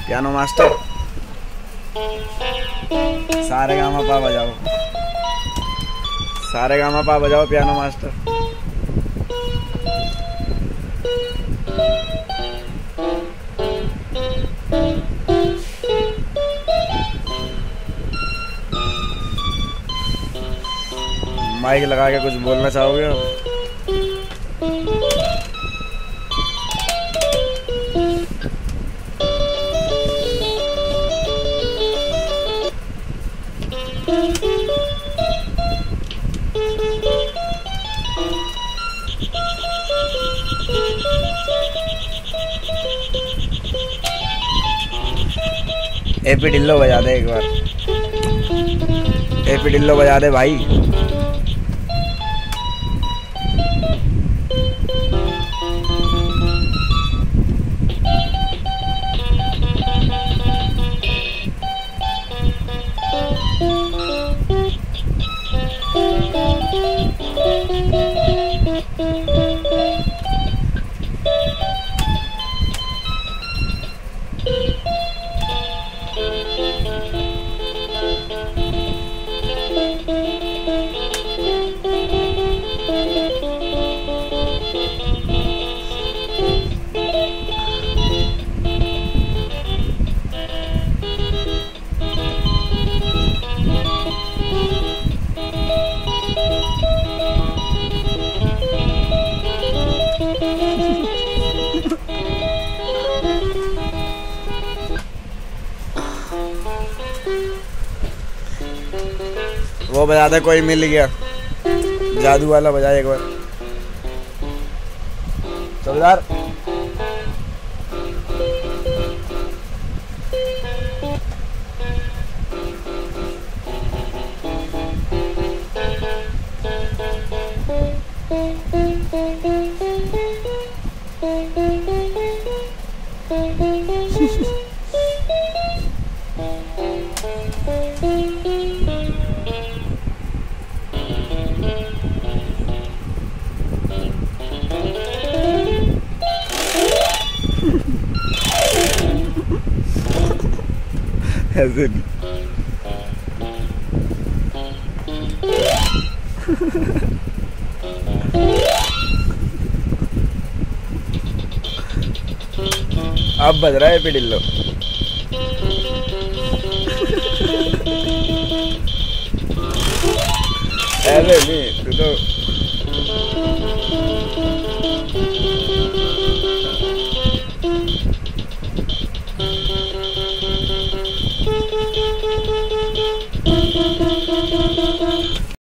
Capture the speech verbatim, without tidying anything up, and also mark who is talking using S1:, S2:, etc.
S1: Piano master सारे gamma पा बजाओ, सारे गामा पा बजाओ पियानो मास्टर। माइक लगा के कुछ बोलना चाहोगे आप? एपी डिल्लो बजा दे एक बार, एपी डिल्लो बजा दे भाई। वो बजा दे, कोई मिल गया जादू वाला, बजा एक बार चौकीदार। ऐसे नहीं। अब बज रहा है पिडिल्लो। ऐसे नहीं, तू तो